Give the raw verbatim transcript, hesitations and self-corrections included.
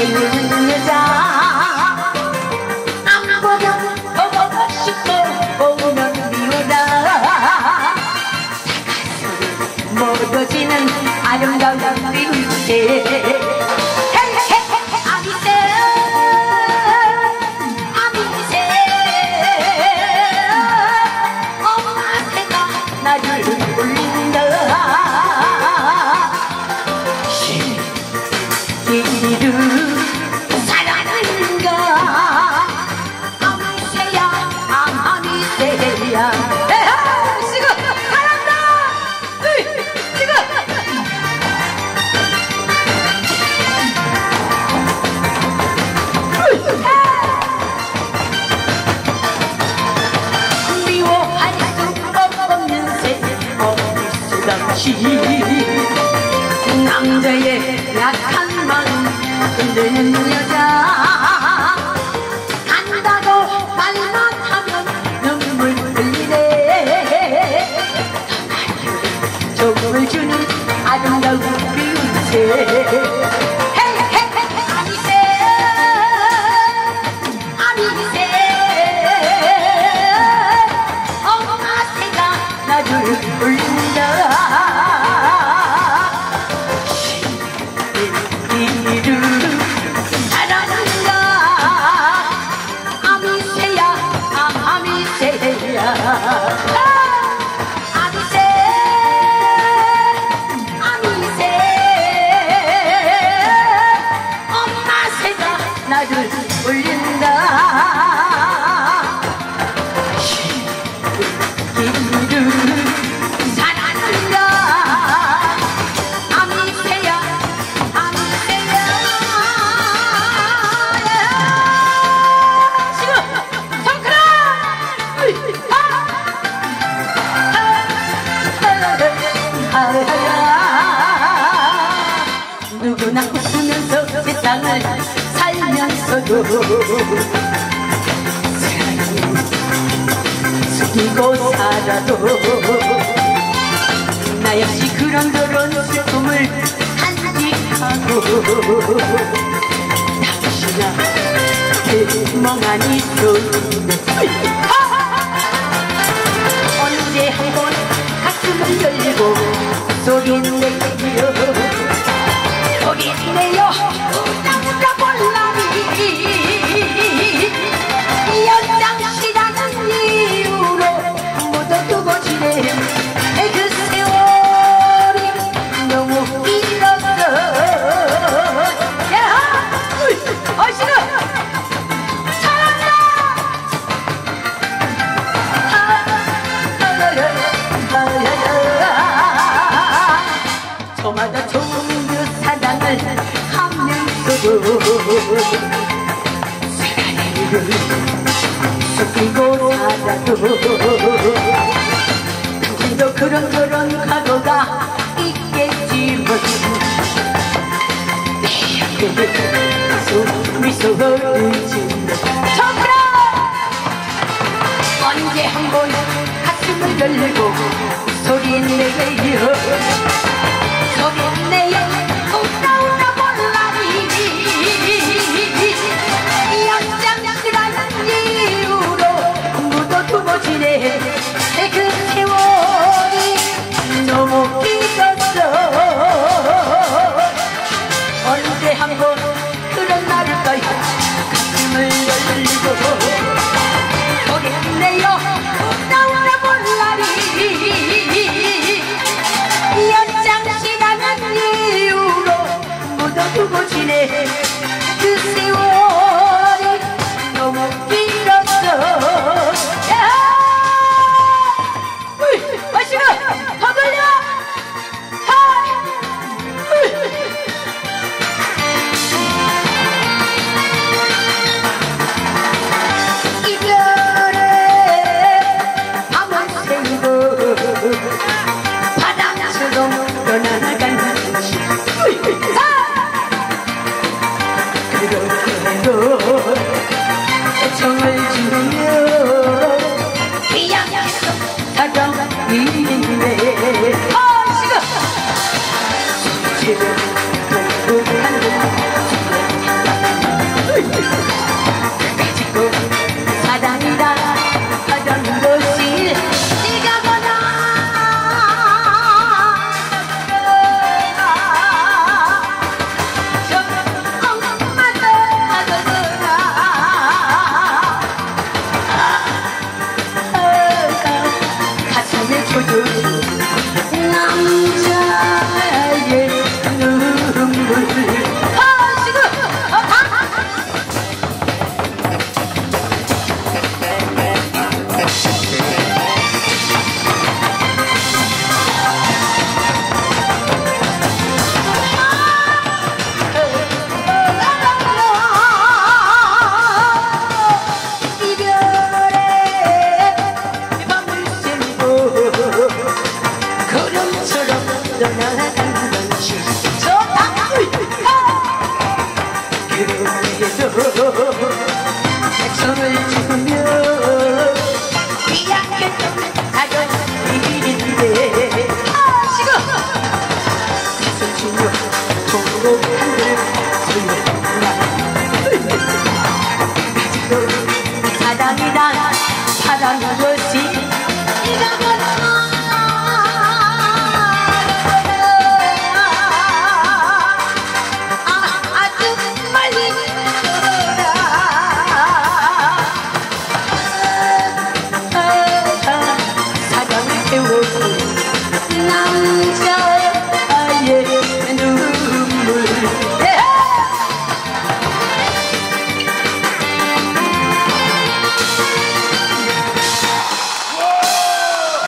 행운 여자 안 보면 보고 싶고 보면 미워라 멀어지는 아름다운 빛에 남자의 약한 마음 흔드는 여자 간다고 말만 하면 눈물 흘리네 조금을 주는 아름다운 빛에 누구나 웃으면서 세상을 살면서도 숨기고 살아도 나 역시 그런저런 슬픔을 간직하고 당신아 그 멍하니 소리네 언제 한번 가슴을 열고 소리내요 소리내요 우다우다 볼라니 연장시라는 이유로 묻어두고 지내 그 세월이 너무 길었어 야! 어이씨는 사랑나 저마다 좋은 그 사랑을 하면서도 사랑을 숨기고 살아도 당신도 그런 그런 각오가 있겠지만 내 옆에 미소를 짓는 정그라 언제 한번 가슴을 열고 소리내요 소리내요 우다우다 볼라니 연장시라는 이유로 묻어두고 지내 그 세월이 너무 길었어 언제 한번 그런 날일까요 가슴을 열고 소리내요 우다우다 볼라니 연장시라는 당시 좋다 그럼에도 백성을 주며 이약했던 사전 일인데 아시고 백성 주며 공공을 소용나 사랑이란 사랑한 것이